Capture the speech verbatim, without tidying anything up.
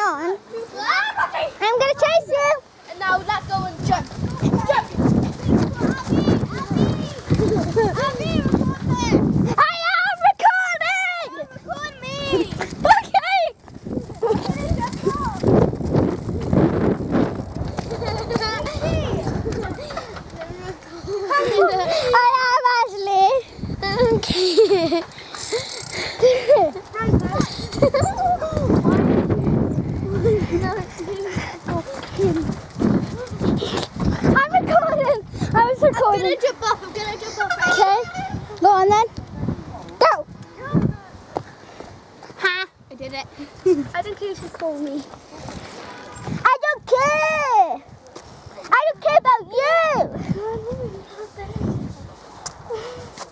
on. I'm gonna chase you. And now let's go and jump. Jump. I am recording. Record me. Okay. I am Ashley. Okay. I'm recording. I was recording. I'm gonna jump off. I'm gonna jump off. Okay. Go on then. Go. Ha. I did it. I don't care if you call me. I don't care. I don't care about you.